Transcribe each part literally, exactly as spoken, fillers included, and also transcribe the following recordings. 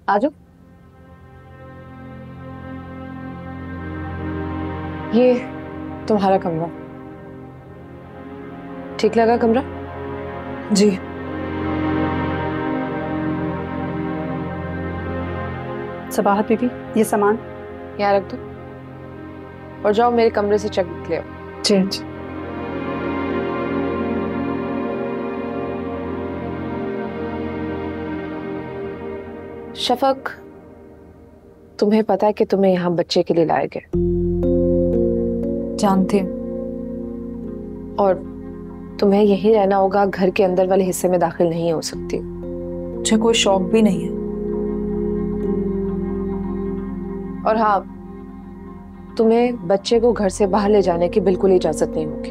आ जाओ। ये तुम्हारा कमरा ठीक लगा? कमरा जी। सबाहत बीबी, ये सामान यहाँ रख दो और जाओ मेरे कमरे से चेक बुक ले आओ। जी जी। शफक, तुम्हें पता है कि तुम्हें यहाँ बच्चे के लिए लाया गया? जानती हूँ। और तुम्हें यही रहना होगा, घर के अंदर वाले हिस्से में दाखिल नहीं हो सकती। मुझे कोई शौक भी नहीं है। और हाँ, तुम्हें बच्चे को घर से बाहर ले जाने की बिल्कुल इजाजत नहीं होगी।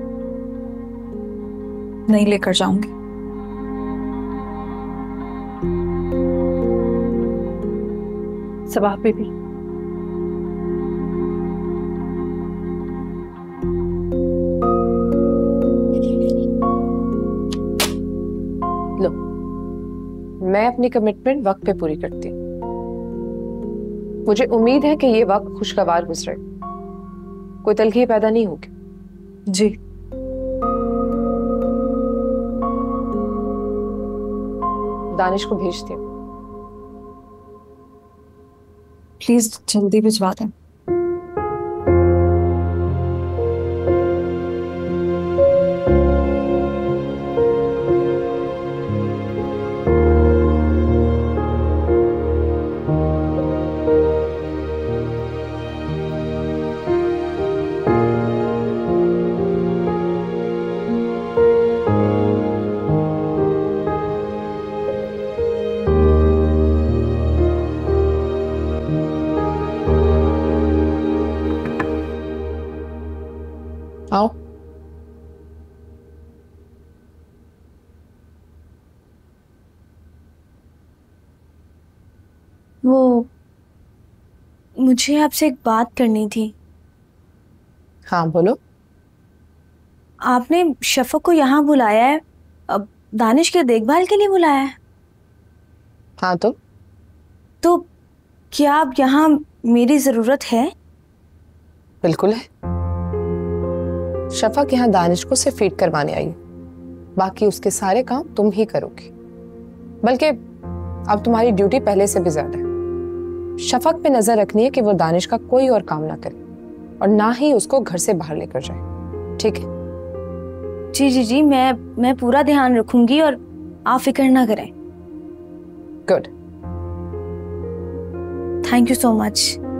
नहीं लेकर जाऊंगी। सबाह बीबी, लो, मैं अपनी कमिटमेंट वक्त पे पूरी करती हूँ। मुझे उम्मीद है कि ये वक्त खुशगवार गुजरे, कोई तलखी पैदा नहीं होगी। जी। दानिश को भेजती हूँ। प्लीज जल्दी भिजवा दें। आओ। वो मुझे आपसे एक बात करनी थी। हाँ बोलो। आपने शफक को यहाँ बुलाया है, अब दानिश के देखभाल के लिए बुलाया है? हाँ तो तो क्या अब यहाँ मेरी जरूरत है? बिल्कुल है। शफक यहाँ दानिश को सिर्फ फीड करवाने आई, बाकी उसके सारे काम तुम ही करोगी। बल्कि अब तुम्हारी ड्यूटी पहले से भी ज्यादा है। शफक पे नजर रखनी है कि वो दानिश का कोई और काम ना करे और ना ही उसको घर से बाहर लेकर जाए, ठीक है? जी जी जी, मैं मैं पूरा ध्यान रखूंगी और आप फिक्र ना करें। Good. Thank you so much.